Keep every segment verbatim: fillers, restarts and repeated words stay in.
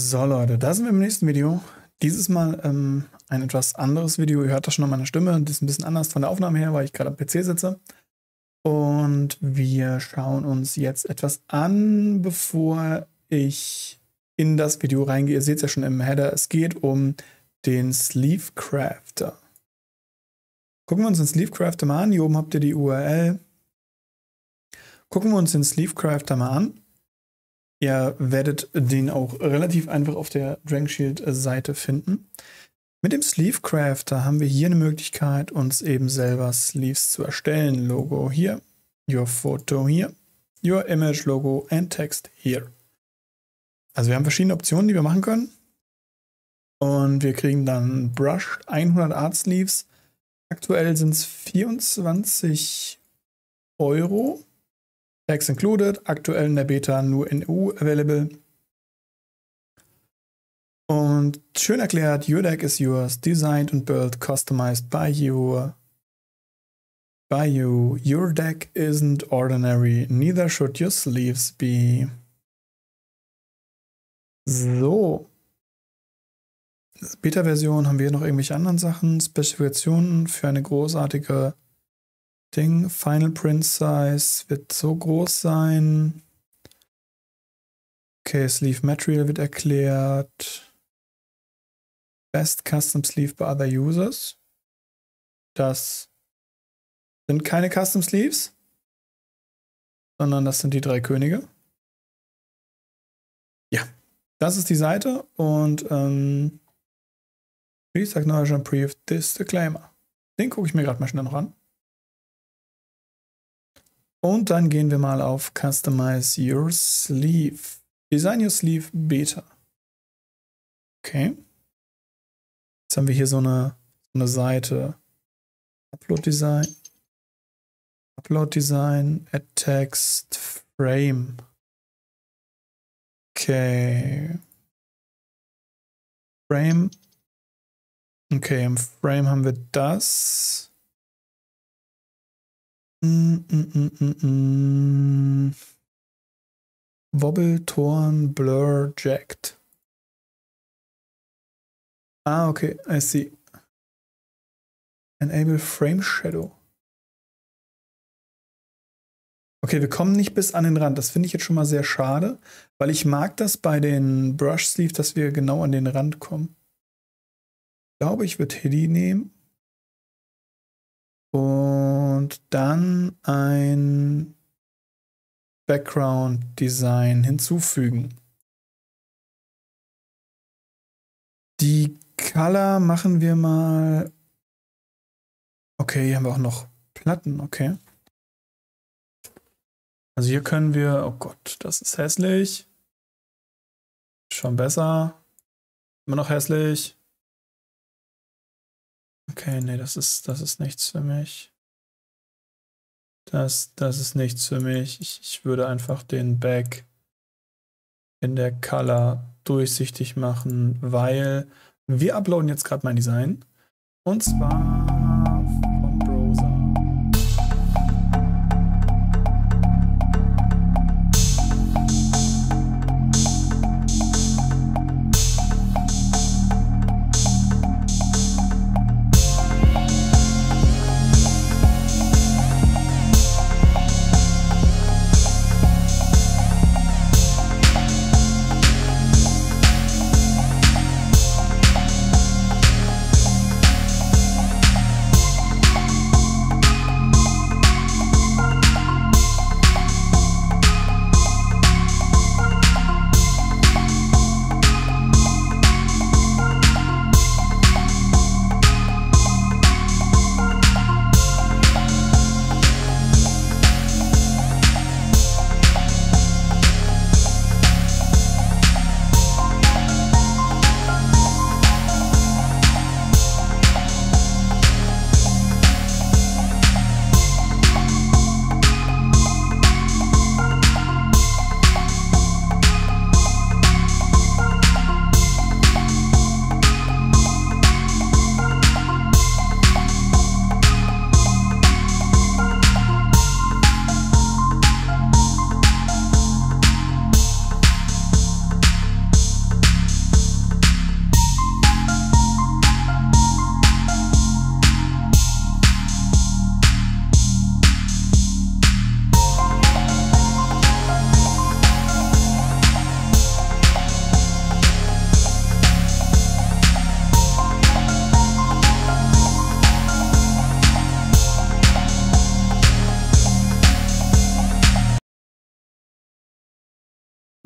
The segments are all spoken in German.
So Leute, da sind wir im nächsten Video. Dieses Mal ähm, ein etwas anderes Video. Ihr hört das schon an meiner Stimme. Das ist ein bisschen anders von der Aufnahme her, weil ich gerade am P C sitze. Und wir schauen uns jetzt etwas an, bevor ich in das Video reingehe. Ihr seht es ja schon im Header. Es geht um den Sleeve Crafter. Gucken wir uns den Sleeve Crafter mal an. Hier oben habt ihr die U R L. Gucken wir uns den Sleeve Crafter mal an. Ihr werdet den auch relativ einfach auf der Dragon Shield Seite finden. Mit dem Sleeve Crafter haben wir hier eine Möglichkeit, uns eben selber Sleeves zu erstellen. Logo hier, your photo hier, your image Logo and text here. Also wir haben verschiedene Optionen, die wir machen können. Und wir kriegen dann Brushed hundert Art Sleeves. Aktuell sind es vierundzwanzig Euro. Tax included, aktuell in der Beta nur in E U available. Und schön erklärt, your deck is yours, designed and built, customized by you. By you. Your deck isn't ordinary, neither should your sleeves be. So. Beta-Version haben wir noch irgendwelche anderen Sachen, Spezifikationen für eine großartige Ding, Final Print Size wird so groß sein. Okay, Sleeve Material wird erklärt. Best Custom Sleeve by other users. Das sind keine Custom Sleeves, sondern das sind die drei Könige. Ja, das ist die Seite und ähm, please acknowledge and approve this disclaimer. Den gucke ich mir gerade mal schnell noch an. Und dann gehen wir mal auf Customize Your Sleeve. Design Your Sleeve Beta. Okay. Jetzt haben wir hier so eine, so eine Seite. Upload Design. Upload Design. Add Text. Frame. Okay. Frame. Okay, im Frame haben wir das. Mm, mm, mm, mm, mm. Wobble, Torn, Blur, Jacked. Ah, okay, I see. Enable Frame Shadow. Okay, wir kommen nicht bis an den Rand. Das finde ich jetzt schon mal sehr schade, weil ich mag das bei den Brush Sleeve, dass wir genau an den Rand kommen. Ich glaube, ich würde Hiddy nehmen. Und dann ein Background Design hinzufügen. Die Color machen wir mal. Okay, hier haben wir auch noch Platten, okay. Also hier können wir, oh Gott, das ist hässlich. Schon besser. Immer noch hässlich. Okay, nee, das ist, das ist nichts für mich. Das, das ist nichts für mich. Ich, ich würde einfach den Back in der Color durchsichtig machen, weil wir uploaden jetzt gerade mein Design. Und zwar vom Browser.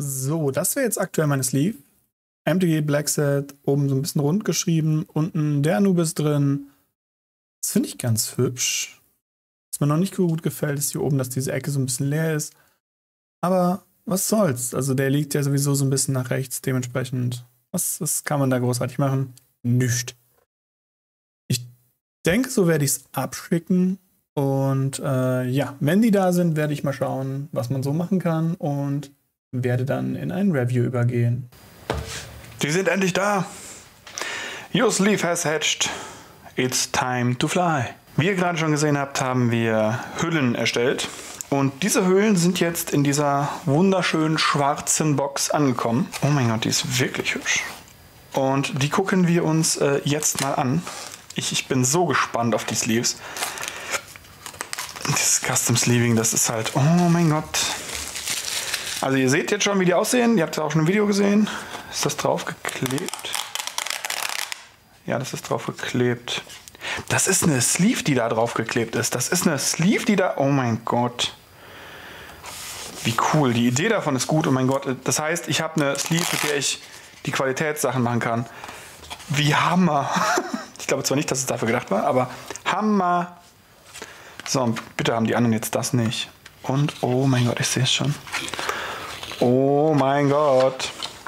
So, das wäre jetzt aktuell meine Sleeve. M T G Black Set, oben so ein bisschen rund geschrieben, unten der Anubis drin. Das finde ich ganz hübsch. Was mir noch nicht so gut gefällt, ist hier oben, dass diese Ecke so ein bisschen leer ist. Aber was soll's? Also der liegt ja sowieso so ein bisschen nach rechts, dementsprechend. Was, was kann man da großartig machen? Nicht. Ich denke, so werde ich es abschicken. Und äh, ja, wenn die da sind, werde ich mal schauen, was man so machen kann und werde dann in ein Review übergehen. Die sind endlich da. Your sleeve has hatched. It's time to fly. Wie ihr gerade schon gesehen habt, haben wir Hüllen erstellt. Und diese Hüllen sind jetzt in dieser wunderschönen schwarzen Box angekommen. Oh mein Gott, die ist wirklich hübsch. Und die gucken wir uns äh, jetzt mal an. Ich, ich bin so gespannt auf die Sleeves. Dieses Custom Sleeving, das ist halt, oh mein Gott. Also ihr seht jetzt schon, wie die aussehen. Ihr habt ja auch schon ein Video gesehen. Ist das draufgeklebt? Ja, das ist draufgeklebt. Das ist eine Sleeve, die da draufgeklebt ist. Das ist eine Sleeve, die da... Oh mein Gott. Wie cool. Die Idee davon ist gut. Oh mein Gott. Das heißt, ich habe eine Sleeve, mit der ich die Qualitätssachen machen kann. Wie Hammer. Ich glaube zwar nicht, dass es dafür gedacht war, aber Hammer. So, und bitte haben die anderen jetzt das nicht. Und, oh mein Gott, ich sehe es schon. Oh mein Gott.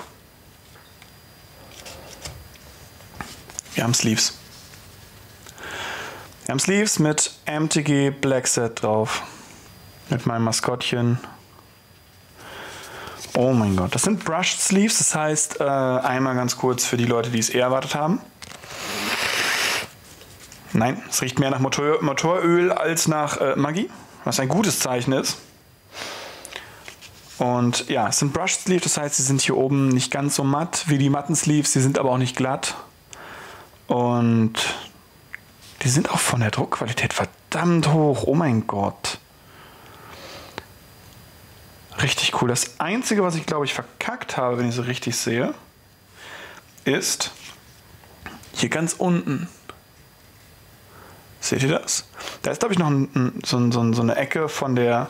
Wir haben Sleeves. Wir haben Sleeves mit M T G Black Set drauf. Mit meinem Maskottchen. Oh mein Gott. Das sind Brushed Sleeves. Das heißt, äh, einmal ganz kurz für die Leute, die es eher erwartet haben. Nein, es riecht mehr nach Motor, Motoröl als nach äh, Magie. Was ein gutes Zeichen ist. Und ja, es sind Brushed Sleeves. Das heißt, sie sind hier oben nicht ganz so matt wie die matten Sleeves. Sie sind aber auch nicht glatt. Und die sind auch von der Druckqualität verdammt hoch. Oh mein Gott. Richtig cool. Das Einzige, was ich glaube ich verkackt habe, wenn ich so richtig sehe, ist hier ganz unten. Seht ihr das? Da ist glaube ich noch ein, ein, so, so, so eine Ecke von der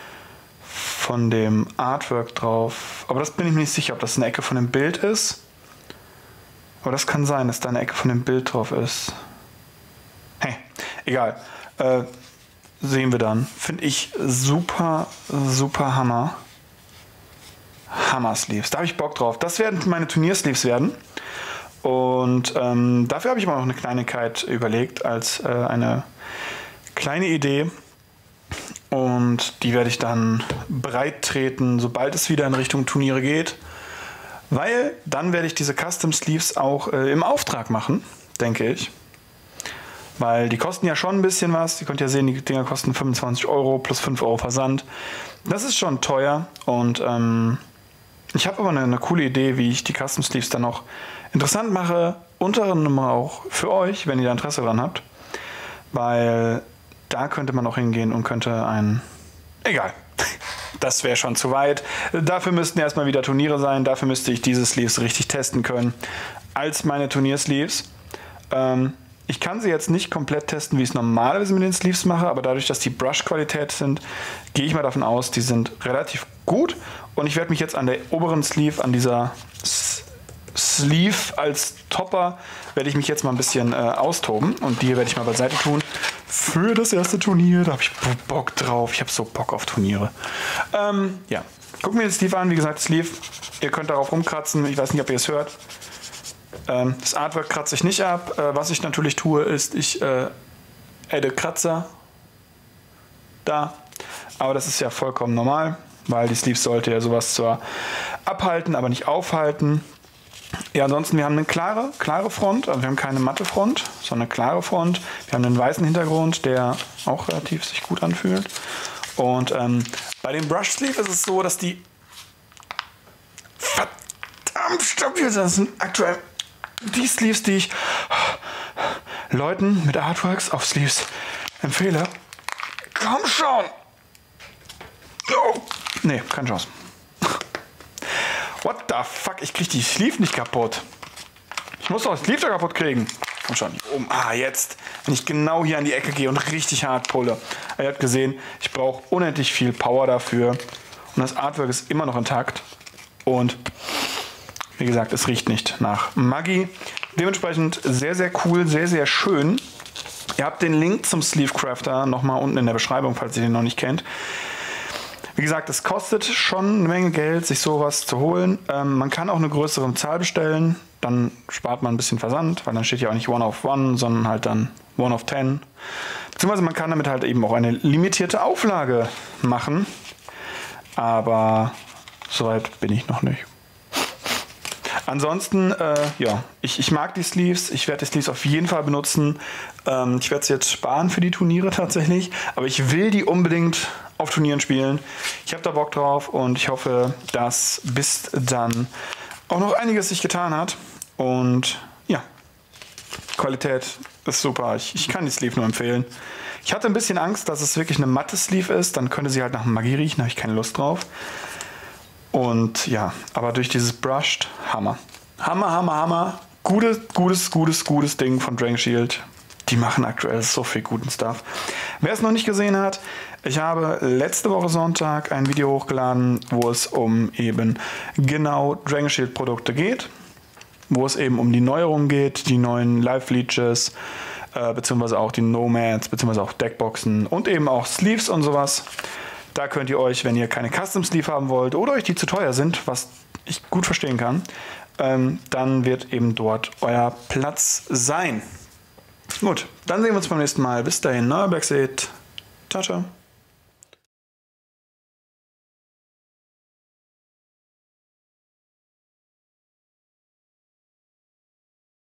von dem Artwork drauf. Aber das bin ich mir nicht sicher, ob das eine Ecke von dem Bild ist. Aber das kann sein, dass da eine Ecke von dem Bild drauf ist. Hey, egal. Äh, sehen wir dann. Finde ich super, super Hammer. Hammer-Sleeves. Da habe ich Bock drauf. Das werden meine Turnier-Sleeves werden. Und ähm, dafür habe ich aber noch eine Kleinigkeit überlegt, als äh, eine kleine Idee. Und die werde ich dann breit treten, sobald es wieder in Richtung Turniere geht. Weil dann werde ich diese Custom Sleeves auch äh, im Auftrag machen, denke ich. Weil die kosten ja schon ein bisschen was. Ihr könnt ja sehen, die Dinger kosten fünfundzwanzig Euro plus fünf Euro Versand. Das ist schon teuer. Und ähm, ich habe aber eine, eine coole Idee, wie ich die Custom Sleeves dann noch interessant mache. Unter anderem auch für euch, wenn ihr da Interesse dran habt. Weil da könnte man auch hingehen und könnte ein... Egal. Das wäre schon zu weit. Dafür müssten erstmal wieder Turniere sein. Dafür müsste ich diese Sleeves richtig testen können. Als meine Turniersleeves. Ähm, ich kann sie jetzt nicht komplett testen, wie ich es normalerweise mit den Sleeves mache. Aber dadurch, dass die Brush-Qualität sind, gehe ich mal davon aus, die sind relativ gut. Und ich werde mich jetzt an der oberen Sleeve, an dieser Sleeve als Topper, werde ich mich jetzt mal ein bisschen äh, austoben. Und die werde ich mal beiseite tun. Für das erste Turnier, da habe ich Bock drauf. Ich habe so Bock auf Turniere. Ähm, ja, gucken wir den Sleeve an. Wie gesagt, Sleeve, ihr könnt darauf rumkratzen. Ich weiß nicht, ob ihr es hört. Ähm, das Artwork kratze ich nicht ab. Äh, was ich natürlich tue, ist, ich äh, adde Kratzer da. Aber das ist ja vollkommen normal, weil die Sleeve sollte ja sowas zwar abhalten, aber nicht aufhalten. Ja, ansonsten, wir haben eine klare, klare Front, also wir haben keine matte Front, sondern eine klare Front. Wir haben einen weißen Hintergrund, der auch relativ sich gut anfühlt. Und ähm, bei dem Brush Sleeve ist es so, dass die verdammt stabil sind. Das sind aktuell die Sleeves, die ich Leuten mit Artworks auf Sleeves empfehle. Komm schon! Oh. Nee, keine Chance. What the fuck? Ich krieg die Sleeve nicht kaputt. Ich muss doch das Sleeve da kaputt kriegen. Komm schon. Um. Ah, jetzt. Wenn ich genau hier an die Ecke gehe und richtig hart pulle. Ihr habt gesehen, ich brauche unendlich viel Power dafür. Und das Artwork ist immer noch intakt. Und wie gesagt, es riecht nicht nach Maggi. Dementsprechend sehr, sehr cool, sehr, sehr schön. Ihr habt den Link zum Sleeve Crafter nochmal unten in der Beschreibung, falls ihr den noch nicht kennt. Wie gesagt, es kostet schon eine Menge Geld, sich sowas zu holen. Ähm, man kann auch eine größere Zahl bestellen. Dann spart man ein bisschen Versand, weil dann steht ja auch nicht One of One, sondern halt dann One of Ten. Beziehungsweise man kann damit halt eben auch eine limitierte Auflage machen. Aber soweit bin ich noch nicht. Ansonsten, äh, ja, ich, ich mag die Sleeves. Ich werde die Sleeves auf jeden Fall benutzen. Ähm, ich werde sie jetzt sparen für die Turniere tatsächlich. Aber ich will die unbedingt auf Turnieren spielen. Ich habe da Bock drauf und ich hoffe, dass bis dann auch noch einiges sich getan hat. Und ja, Qualität ist super. Ich, ich kann die Sleeve nur empfehlen. Ich hatte ein bisschen Angst, dass es wirklich eine matte Sleeve ist. Dann könnte sie halt nach Maggi riechen. Da habe ich keine Lust drauf. Und ja, aber durch dieses Brushed, Hammer. Hammer, Hammer, Hammer. Gutes, gutes, gutes, gutes Ding von Dragon Shield. Die machen aktuell so viel guten Stuff. Wer es noch nicht gesehen hat, ich habe letzte Woche Sonntag ein Video hochgeladen, wo es um eben genau Dragon Shield Produkte geht. Wo es eben um die Neuerungen geht, die neuen Live Leeches, äh, beziehungsweise auch die Nomads, beziehungsweise auch Deckboxen und eben auch Sleeves und sowas. Da könnt ihr euch, wenn ihr keine Custom Sleeve haben wollt oder euch die zu teuer sind, was ich gut verstehen kann, ähm, dann wird eben dort euer Platz sein. Gut, dann sehen wir uns beim nächsten Mal. Bis dahin, neuer Blackseed. Ciao, ciao.